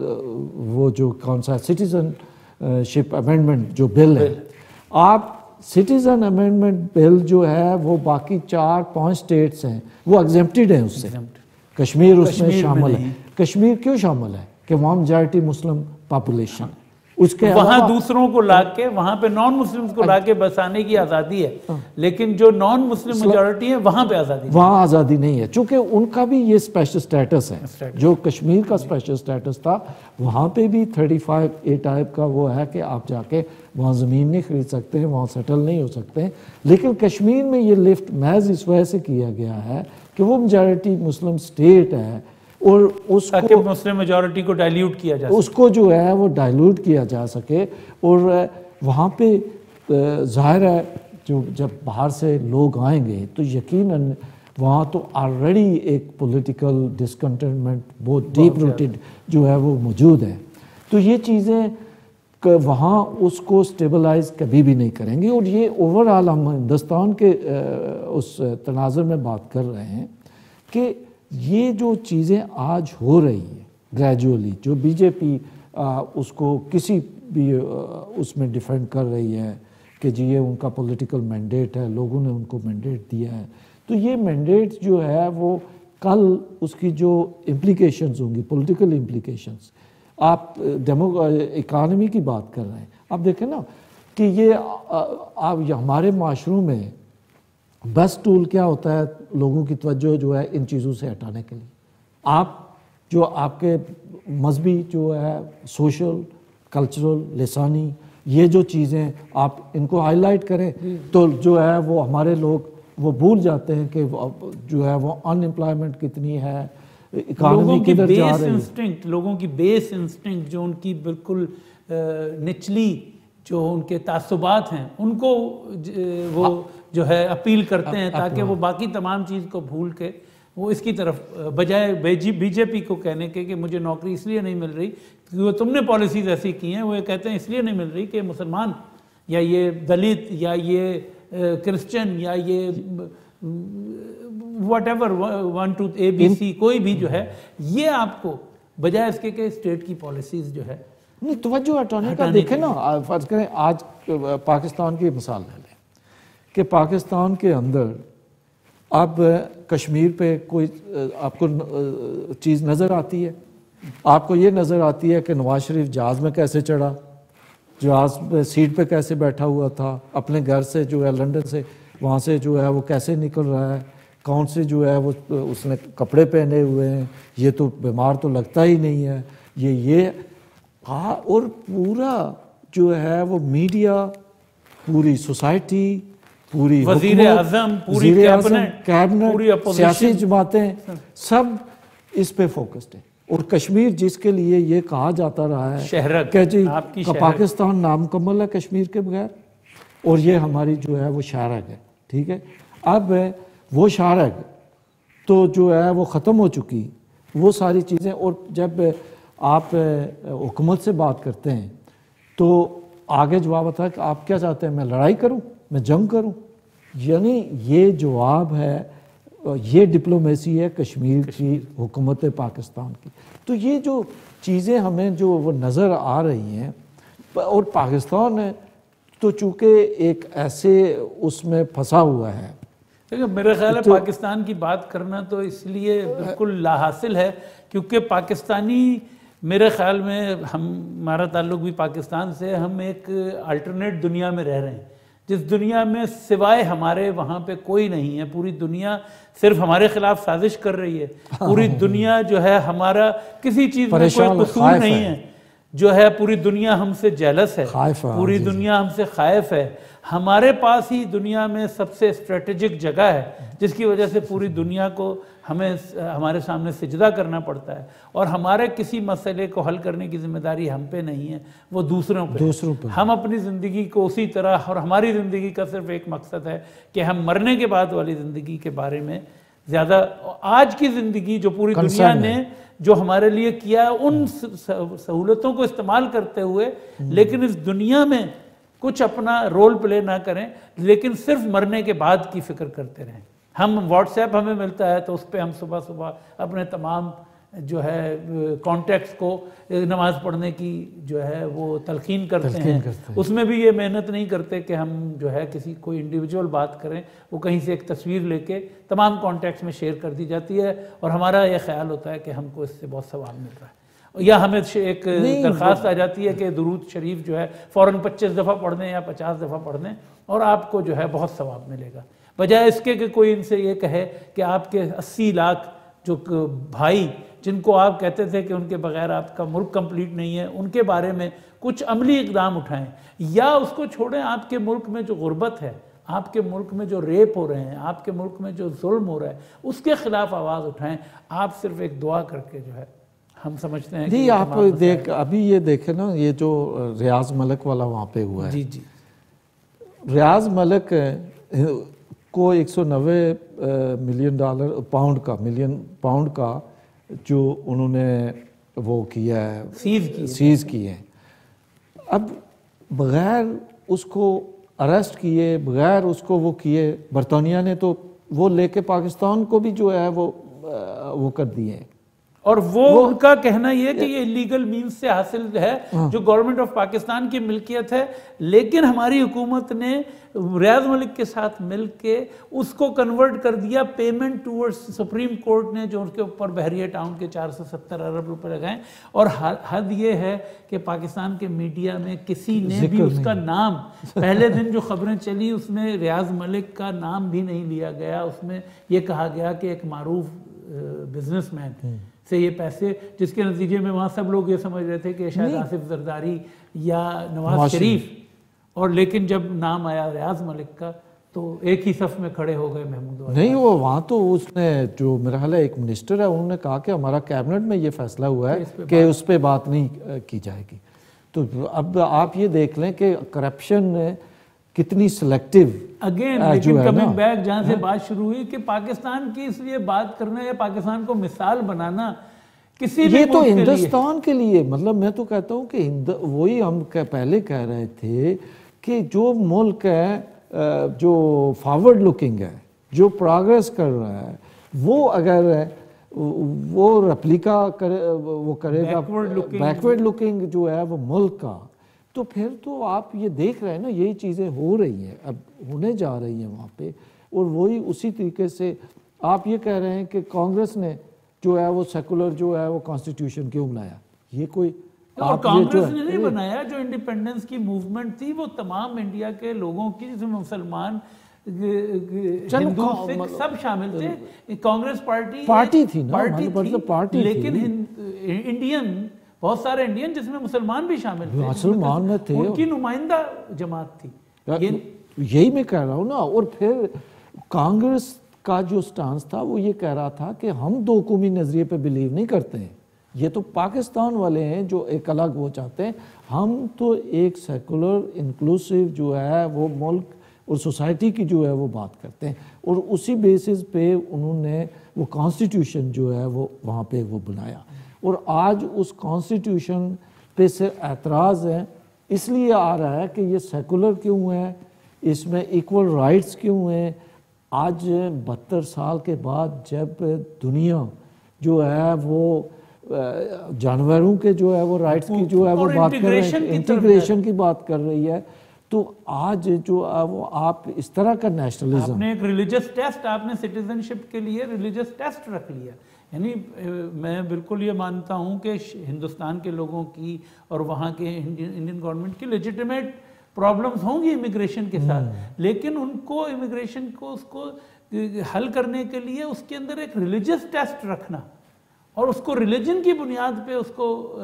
وہ جو کون سا سٹیزن شپ امینڈمنٹ جو بل ہے، آپ سٹیزن امینڈمنٹ بل جو ہے وہ باقی چار پانچ سٹیٹس ہیں وہ ایگزمپٹڈ ہیں اس سے، کشمیر اس میں شامل ہے۔ کشمیر کیوں شامل ہے؟ کہ وہاں میجارٹی مسلم پاپولیشن، اس کے وہاں دوسروں کو لا کے وہاں پہ نان مسلمز کو لا کے بسانے کی آزادی ہے، لیکن جو نان مسلم میجارٹی ہے وہاں پہ آزادی وہاں آزادی نہیں ہے، چونکہ ان کا بھی یہ اسپیشل سٹیٹس ہے۔ جو کشمیر کا اسپیشل سٹیٹس تھا وہاں پہ بھی تھرٹی فائیو اے ٹائپ کا وہ ہے کہ آپ جا کے وہاں زمین نہیں خرید سکتے، وہاں سیٹل نہیں ہو سکتے، لیکن کشمیر میں یہ لفٹ محض اس وجہ سے کیا گیا ہے کہ وہ میجارٹی مسلم سٹیٹ ہے، اور اس تاکہ مسلم میجارٹی کو ڈائلیوٹ کیا جا سکے، اس کو جو ہے وہ ڈائلیوٹ کیا جا سکے۔ اور وہاں پہ ظاہر ہے جو جب باہر سے لوگ آئیں گے تو یقیناً وہاں تو آلریڈی ایک پولیٹیکل ڈسکنٹینٹمنٹ بہت ڈیپ روٹڈ جو ہے وہ موجود ہے، تو یہ چیزیں وہاں اس کو سٹیبلائز کبھی بھی نہیں کریں گے۔ اور یہ اوور آل ہم ہندوستان کے اس تناظر میں بات کر رہے ہیں کہ یہ جو چیزیں آج ہو رہی ہیں گریجولی، جو بی جے پی اس کو کسی بھی اس میں ڈیفینڈ کر رہی ہے کہ جی یہ ان کا پولیٹیکل مینڈیٹ ہے، لوگوں نے ان کو مینڈیٹ دیا ہے، تو یہ مینڈیٹ جو ہے وہ کل اس کی جو امپلیکیشنز ہوں گی، پولیٹیکل امپلیکیشنز، آپ ڈیمو اکانومی کی بات کر رہے ہیں، آپ دیکھیں نا کہ یہ آپ ہمارے معاشروں میں بیسٹ ٹول کیا ہوتا ہے لوگوں کی توجہ جو ہے ان چیزوں سے ہٹانے کے لیے؟ آپ جو آپ کے مذہبی جو ہے سوشل کلچرل لسانی یہ جو چیزیں آپ ان کو ہائی لائٹ کریں تو جو ہے وہ ہمارے لوگ وہ بھول جاتے ہیں کہ جو ہے وہ ان امپلائمنٹ کتنی ہے، اکانومی کدھر جا رہی ہے۔ لوگوں کی بیس انسٹنکٹ جو ان کی بالکل نچلی جو ان کے تعصبات ہیں ان کو وہ جو ہے اپیل کرتے ہیں تاکہ وہ باقی تمام چیز کو بھول کے وہ اس کی طرف بجائے بی جے پی کو کہنے کے کہ مجھے نوکری اس لیے نہیں مل رہی کیونکہ وہ تم نے پالیسیز ایسی کی ہیں، وہ یہ کہتے ہیں اس لیے نہیں مل رہی کہ مسلمان یا یہ دلت یا یہ کرسچن یا یہ whatever one two A B C کوئی بھی جو ہے یہ آپ کو بجائے اس کے کہ اسٹیٹ کی پالیسیز جو ہے نہیں توجہ ہٹانے کا۔ دیکھیں نا فرض کریں آج پاکستان کی مثال لے لیں کہ پاکستان کے اندر اب کشمیر پہ کوئی آپ کو چیز نظر آتی ہے، آپ کو یہ نظر آتی ہے کہ نواز شریف جہاز میں کیسے چڑھا، جہاز پہ سیٹ پہ کیسے بیٹھا ہوا تھا، اپنے گھر سے جو ہے لنڈن سے وہاں سے جو ہے وہ کیسے نکل رہا ہے، کون سے جو ہے وہ اس نے کپڑے پہنے ہوئے ہیں، یہ تو بیمار تو لگتا ہی نہیں ہے، یہ یہ ہاں۔ اور پورا جو ہے وہ میڈیا، پوری سوسائٹی، پوری وزیر اعظم، پوری کیبنٹ، سیاسی جماعتیں سب اس پہ فوکسڈ ہیں۔ اور کشمیر جس کے لیے یہ کہا جاتا رہا ہے کہ جی پاکستان نامکمل ہے کشمیر کے بغیر، اور یہ ہماری جو ہے وہ شارگ ہے، ٹھیک ہے، اب وہ شارگ تو جو ہے وہ ختم ہو چکی وہ ساری چیزیں۔ اور جب آپ حکومت سے بات کرتے ہیں تو آگے جواب آتا ہے کہ آپ کیا چاہتے ہیں، میں لڑائی کروں، میں جنگ کروں، یعنی یہ جواب ہے، یہ ڈپلومیسی ہے کشمیر کی حکومت پاکستان کی۔ تو یہ جو چیزیں ہمیں جو وہ نظر آ رہی ہیں، اور پاکستان تو چونکہ ایک ایسے اس میں پھنسا ہوا ہے، میرے خیال ہے پاکستان کی بات کرنا تو اس لیے بالکل لا حاصل ہے کیونکہ پاکستانی میرے خیال میں ہمارا تعلق بھی پاکستان سے، ہم ایک الٹرنیٹ دنیا میں رہ رہے ہیں جس دنیا میں سوائے ہمارے وہاں پہ کوئی نہیں ہے، پوری دنیا صرف ہمارے خلاف سازش کر رہی ہے، پوری دنیا جو ہے ہمارا کسی چیز میں کوئی قصور نہیں ہے، جو ہے پوری دنیا ہم سے جیلس ہے، پوری دنیا ہم سے خائف ہے، ہمارے پاس ہی دنیا میں سب سے اسٹریٹجک جگہ ہے جس کی وجہ سے پوری دنیا کو ہمیں ہمارے سامنے سجدہ کرنا پڑتا ہے، اور ہمارے کسی مسئلے کو حل کرنے کی ذمہ داری ہم پہ نہیں ہے، وہ دوسروں پہ دوسروں پہ ہم اپنی زندگی کو اسی طرح، اور ہماری زندگی کا صرف ایک مقصد ہے کہ ہم مرنے کے بعد والی زندگی کے بارے میں زیادہ، آج کی زندگی جو پوری دنیا نے جو ہمارے لیے کیا ان سہولتوں کو استعمال کرتے ہوئے، لیکن اس دنیا میں کچھ اپنا رول پلے نہ کریں لیکن صرف مرنے کے بعد کی فکر کرتے رہیں. ہم واٹس ایپ ہمیں ملتا ہے تو اس پہ ہم صبح صبح اپنے تمام جو ہے کانٹیکٹس کو نماز پڑھنے کی جو ہے وہ تلقین کرتے ہیں. اس میں بھی یہ محنت نہیں کرتے کہ ہم جو ہے کسی کوئی انڈیویجول بات کریں, وہ کہیں سے ایک تصویر لے کے تمام کانٹیکٹس میں شیئر کر دی جاتی ہے اور ہمارا یہ خیال ہوتا ہے کہ ہم کو اس سے بہت ثواب مل رہا ہے. یا ہمیں ایک درخواست آ جاتی ہے کہ درود شریف جو ہے فوراً پچیس دفعہ پڑھ دیں یا پچاس دفعہ پڑھ دیں اور آپ کو جو ہے بہت ثواب ملے گا, بجائے اس کے کہ کوئی ان سے یہ کہے کہ آپ کے اسی لاکھ جو بھائی جن کو آپ کہتے تھے کہ ان کے بغیر آپ کا ملک کمپلیٹ نہیں ہے, ان کے بارے میں کچھ عملی اقدام اٹھائیں. یا اس کو چھوڑیں, آپ کے ملک میں جو غربت ہے, آپ کے ملک میں جو ریپ ہو رہے ہیں, آپ کے ملک میں جو ظلم ہو رہا ہے, اس کے خلاف آواز اٹھائیں. آپ صرف ایک دعا کر کے جو ہے ہم سمجھتے ہیں جی آپ دیکھ ابھی یہ دیکھیں نا, یہ جو ریاض ملک والا وہاں پہ ہوا ہے, جی جی ریاض ملک کو ایک سو نوے ملین ڈالر پاؤنڈ کا ملین پاؤنڈ کا جو انہوں نے وہ کیا ہے سیز کی سیز کیے ہیں. اب بغیر اس کو اریسٹ کیے, بغیر اس کو وہ کیے, برطانیہ نے تو وہ لے کے پاکستان کو بھی جو ہے وہ وہ کر دیے ہیں. اور وہ ان کا کہنا یہ کہ یہ لیگل مینز سے حاصل ہے جو گورنمنٹ آف پاکستان کی ملکیت ہے, لیکن ہماری حکومت نے ریاض ملک کے ساتھ مل کے اس کو کنورٹ کر دیا پیمنٹ ٹورڈز. سپریم کورٹ نے جو ان کے اوپر بحریہ ٹاؤن کے چار سو ستر ارب روپے لگائیں, اور حد یہ ہے کہ پاکستان کے میڈیا میں کسی نے بھی اس کا نام, پہلے دن جو خبریں چلی اس میں ریاض ملک کا نام بھی نہیں لیا گیا. اس میں یہ کہا گیا کہ ایک معروف بزنس مین سے یہ پیسے, جس کے نتیجے میں وہاں سب لوگ یہ سمجھ رہے تھے کہ شاید آصف زرداری یا نواز شریف, اور لیکن جب نام آیا ریاض ملک کا تو ایک ہی صف میں کھڑے ہو گئے محمود. نہیں وہ وہاں تو اس نے جو میرا خیال ہے ایک منسٹر ہے, انہوں نے کہا کہ ہمارا کیبنٹ میں یہ فیصلہ ہوا ہے کہ اس پہ بات نہیں کی جائے گی. تو اب آپ یہ دیکھ لیں کہ کرپشن کتنی سلیکٹیو اگین. لیکن کمنگ بیک جہاں سے بات شروع ہوئی کہ پاکستان کی اس لیے بات کرنا یا پاکستان کو مثال بنانا کسی بھی یہ تو ہندوستان کے لیے, مطلب میں تو کہتا ہوں کہ وہی ہم پہلے کہہ رہے تھے کہ جو ملک ہے جو فارورڈ لکنگ ہے, جو پروگریس کر رہا ہے, وہ اگر وہ ریپلیکا کرے وہ کرے گا بیکورڈ لکنگ جو ہے وہ ملک کا, تو پھر تو آپ یہ دیکھ رہے ہیں نا یہی چیزیں ہو رہی ہیں, اب ہونے جا رہی ہیں وہاں پہ. اور وہی اسی طریقے سے آپ یہ کہہ رہے ہیں کہ کانگریس نے جو ہے وہ سیکولر جو ہے وہ کانسٹیٹیوشن کیوں بنایا, یہ کوئی اور کانگریس نے نہیں بنایا, جو انڈیپینڈنس کی موومنٹ تھی وہ تمام انڈیا کے لوگوں کی, جس میں مسلمان ہندو سکھ سب شامل تھے. کانگریس پارٹی پارٹی تھی پارٹی لیکن انڈین بہت سارے انڈین جس میں مسلمان بھی شامل تھے, مسلمان میں تھے, ان کی نمائندہ جماعت تھی. یہی میں کہہ رہا ہوں نا. اور پھر کانگریس کا جو سٹانس تھا وہ یہ کہہ رہا تھا کہ ہم دو قومی نظریے پہ بلیو نہیں کرتے ہیں, یہ تو پاکستان والے ہیں جو ایک الگ وہ چاہتے ہیں, ہم تو ایک سیکولر انکلوسیو جو ہے وہ ملک اور سوسائٹی کی جو ہے وہ بات کرتے ہیں. اور اسی بیسس پہ انہوں نے وہ کانسٹیٹیوشن جو ہے وہ وہاں پہ وہ بنایا. اور آج اس کانسٹیٹیوشن پہ سے اعتراض ہے, اس لیے آ رہا ہے کہ یہ سیکولر کیوں ہے, اس میں ایکول رائٹس کیوں ہیں. آج بہتر سال کے بعد جب دنیا جو ہے وہ جانوروں کے جو ہے وہ رائٹس کی جو ہے وہ بات کر رہی ہے, انٹیگریشن کی بات کر رہی ہے, تو آج جو وہ آپ اس طرح کا نیشنلزم, آپ نے ایک ریلیجس ٹیسٹ, آپ نے سٹیزنشپ کے لیے ریلیجس ٹیسٹ رکھ لیا. یعنی میں بالکل یہ مانتا ہوں کہ ہندوستان کے لوگوں کی اور وہاں کے انڈین گورنمنٹ کی لیجیٹیمیٹ پرابلمز ہوں گی امیگریشن کے ساتھ, لیکن ان کو امیگریشن کو اس کو حل کرنے کے لیے اس کے اندر ایک ریلیجس ٹیسٹ رکھنا اور اس کو ریلیجن کی بنیاد پہ اس کو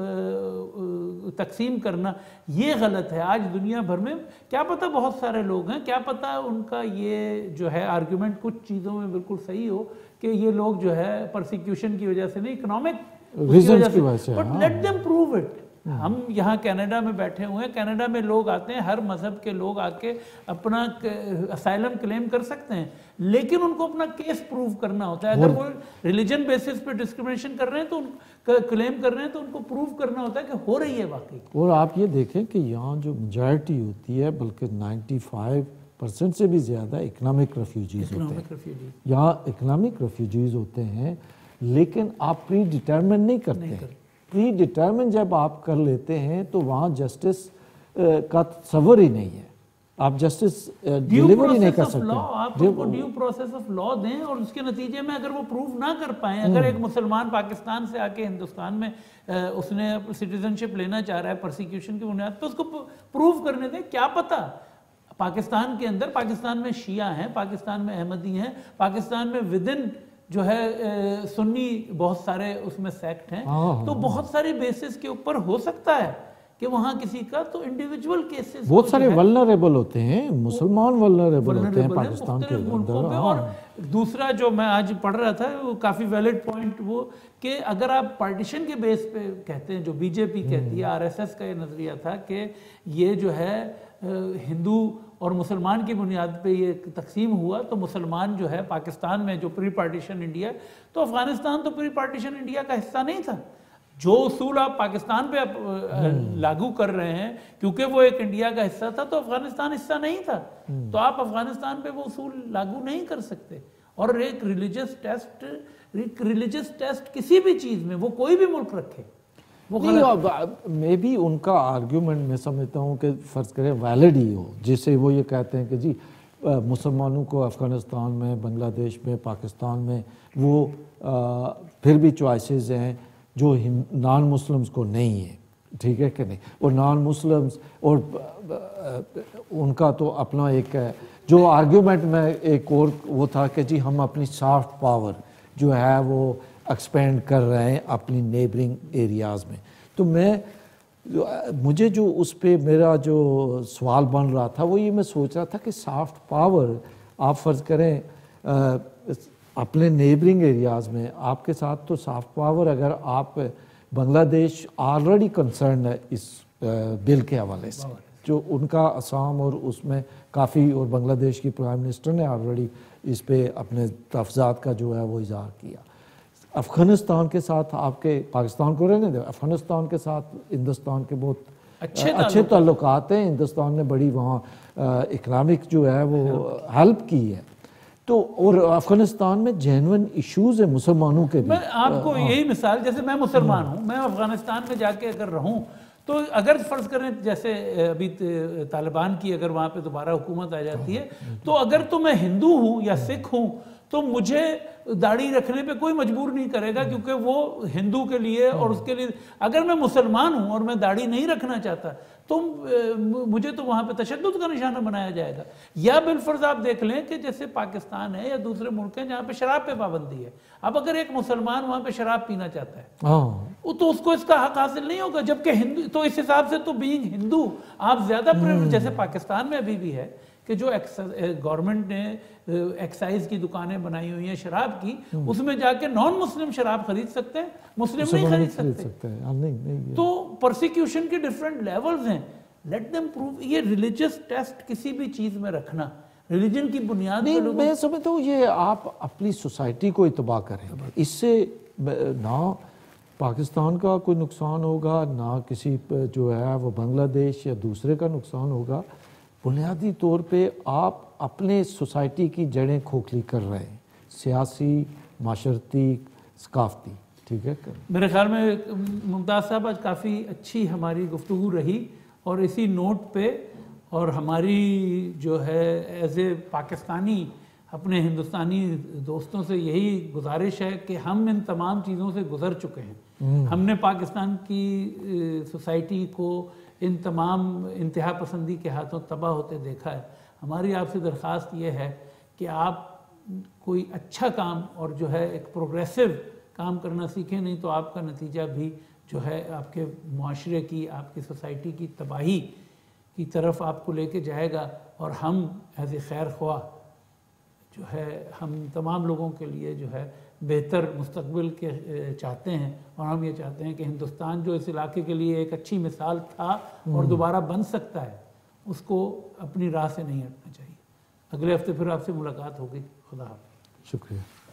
تقسیم کرنا, یہ غلط ہے. آج دنیا بھر میں کیا پتہ بہت سارے لوگ ہیں, کیا پتہ ان کا یہ جو ہے آرگیومنٹ کچھ چیزوں میں بالکل صحیح ہو کہ یہ لوگ جو ہے پرسیکیوشن کی وجہ سے نہیں, اکنامک ریزنز کی وجہ سے, but let them prove it. ہم یہاں کینیڈا میں بیٹھے ہوئے ہیں, کینیڈا میں لوگ آتے ہیں, ہر مذہب کے لوگ آ کے اپنا اسائلم کلیم کر سکتے ہیں, لیکن ان کو اپنا کیس پروو کرنا ہوتا ہے. اگر وہ ریلیجن بیسس پہ ڈسکریمنیشن کر رہے ہیں تو ان کلیم کر رہے ہیں تو ان کو پروو کرنا ہوتا ہے کہ ہو رہی ہے واقعی. اور آپ یہ دیکھیں کہ یہاں جو میجارٹی ہوتی ہے بلکہ نائنٹی فائیو پرسنٹ سے بھی زیادہ اکنامک ریفیوجیز ہوتے ہیں. یہاں اکنامک ریفیوجیز ہوتے ہیں, لیکن آپ پری ڈیٹرمن نہیں کرتے. پری ڈیٹرمن جب آپ کر لیتے ہیں تو وہاں جسٹس کا تصور ہی نہیں ہے, آپ جسٹس ڈیلیور ہی نہیں کر سکتے. آپ ان کو ڈیو پروسیس آف لا دیں, اور اس کے نتیجے میں اگر وہ پروف نہ کر پائیں, اگر ایک مسلمان پاکستان سے آ کے ہندوستان میں اس نے سٹیزن شپ لینا چاہ رہا ہے پرسیکیوشن کی بنیاد پہ, اس کو پروف کرنے دیں. کیا پتہ پاکستان کے اندر, پاکستان میں شیعہ ہیں, پاکستان میں احمدی ہیں, پاکستان میں ودن جو ہے سنی بہت سارے اس میں سیکٹ ہیں, تو بہت ساری بیسس کے اوپر ہو سکتا ہے کہ وہاں کسی کا تو انڈیویجول کیسز بہت سارے ولنریبل ہوتے ہیں, مسلمان ولنریبل ہوتے ہیں پاکستان کے ملکوں پہ. اور دوسرا جو میں آج پڑھ رہا تھا وہ کافی ویلڈ پوائنٹ, وہ کہ اگر آپ پارٹیشن کے بیس پہ کہتے ہیں, جو بی جے پی کہتی ہے, آر ایس ایس کا یہ نظریہ تھا کہ یہ جو ہے ہندو اور مسلمان کی بنیاد پہ یہ تقسیم ہوا, تو مسلمان جو ہے پاکستان میں جو پری پارٹیشن انڈیا, تو افغانستان تو پری پارٹیشن انڈیا کا حصہ نہیں تھا. جو اصول آپ پاکستان پہ لاگو کر رہے ہیں کیونکہ وہ ایک انڈیا کا حصہ تھا, تو افغانستان حصہ نہیں تھا, تو آپ افغانستان پہ وہ اصول لاگو نہیں کر سکتے. اور ایک ریلیجس ٹیسٹ, ریلیجس ٹیسٹ کسی بھی چیز میں وہ کوئی بھی ملک رکھے, میں بھی ان کا آرگیومنٹ میں سمجھتا ہوں کہ فرض کرے ویلڈ ہی ہو, جسے وہ یہ کہتے ہیں کہ جی مسلمانوں کو افغانستان میں, بنگلہ دیش میں, پاکستان میں وہ پھر بھی چوائسیز ہیں جو نان مسلمز کو نہیں ہیں, ٹھیک ہے کہ نہیں. اور نان مسلمز اور ان کا تو اپنا ایک جو آرگیومنٹ میں ایک اور وہ تھا کہ جی ہم اپنی سافٹ پاور جو ہے وہ ایکسپینڈ کر رہے ہیں اپنی نیبرنگ ایریاز میں. تو میں مجھے جو اس پہ میرا جو سوال بن رہا تھا وہ یہ میں سوچ رہا تھا کہ سافٹ پاور آپ فرض کریں اپنے نیبرنگ ایریاز میں, آپ کے ساتھ تو سافٹ پاور اگر آپ بنگلہ دیش آلریڈی کنسرن ہے اس بل کے حوالے سے, جو ان کا اسام اور اس میں کافی, اور بنگلہ دیش کی پرائم منسٹر نے آلریڈی اس پہ اپنے تحفظات کا جو ہے وہ اظہار کیا. افغانستان کے ساتھ آپ کے, پاکستان کو رہنے دیں, افغانستان کے ساتھ ہندوستان کے بہت اچھے تعلقات ہیں. ہندوستان نے بڑی وہاں اکنامک جو ہے وہ ہیلپ کی ہے. تو اور افغانستان میں جینون ایشوز ہیں مسلمانوں کے بھی. میں آپ کو یہی مثال, جیسے میں مسلمان ہوں, میں افغانستان میں جا کے اگر رہوں تو اگر فرض کریں جیسے ابھی طالبان کی اگر وہاں پہ دوبارہ حکومت آ جاتی ہے, تو اگر تو میں ہندو ہوں یا سکھ ہوں تو مجھے داڑھی رکھنے پہ کوئی مجبور نہیں کرے گا, کیونکہ وہ ہندو کے لیے اور اس کے لیے. اگر میں مسلمان ہوں اور میں داڑھی نہیں رکھنا چاہتا تو مجھے تو وہاں پہ تشدد کا نشانہ بنایا جائے گا. یا بالفرض آپ دیکھ لیں کہ جیسے پاکستان ہے یا دوسرے ملک ہیں جہاں پہ شراب پہ پابندی ہے, اب اگر ایک مسلمان وہاں پہ شراب پینا چاہتا ہے تو اس کو اس کا حق حاصل نہیں ہوگا, جبکہ ہندو, تو اس حساب سے تو بینگ ہندو آپ زیادہ پریویلیج, جیسے پاکستان میں ابھی بھی ہے کہ جو گورنمنٹ نے ایکسائز کی دکانیں بنائی ہوئی ہیں شراب کی, اس میں جا کے نان مسلم شراب خرید سکتے ہیں, مسلم نہیں خرید سکتے. تو پرسیکیوشن کے ڈیفرنٹ لیولز ہیں, لیٹ دیم پروو. یہ ریلیجس ٹیسٹ کسی بھی چیز میں رکھنا ریلیجن کی بنیاد نہیں, میں سمجھتا ہوں یہ آپ اپنی سوسائٹی کو اتباع کریں, اس سے نہ پاکستان کا کوئی نقصان ہوگا نہ کسی جو ہے وہ بنگلہ دیش یا دوسرے کا نقصان ہوگا. بنیادی طور پہ آپ اپنے سوسائٹی کی جڑیں کھوکھلی کر رہے ہیں, سیاسی, معاشرتی, ثقافتی. ٹھیک ہے, میرے خیال میں ممتاز صاحب آج کافی اچھی ہماری گفتگو رہی, اور اسی نوٹ پہ اور ہماری جو ہے ایز اے پاکستانی اپنے ہندوستانی دوستوں سے یہی گزارش ہے کہ ہم ان تمام چیزوں سے گزر چکے ہیں. ہم نے پاکستان کی سوسائٹی کو ان تمام انتہا پسندی کے ہاتھوں تباہ ہوتے دیکھا ہے. ہماری آپ سے درخواست یہ ہے کہ آپ کوئی اچھا کام اور جو ہے ایک پروگریسو کام کرنا سیکھیں, نہیں تو آپ کا نتیجہ بھی جو ہے آپ کے معاشرے کی, آپ کی سوسائٹی کی تباہی کی طرف آپ کو لے کے جائے گا. اور ہم ایز اے خیر خواہ جو ہے ہم تمام لوگوں کے لیے جو ہے بہتر مستقبل کے چاہتے ہیں، اور ہم یہ چاہتے ہیں کہ ہندوستان جو اس علاقے کے لیے ایک اچھی مثال تھا اور دوبارہ بن سکتا ہے، اس کو اپنی راہ سے نہیں ہٹنا چاہیے۔ اگلے ہفتے پھر آپ سے ملاقات ہوگی۔ خدا حافظ۔ شکریہ۔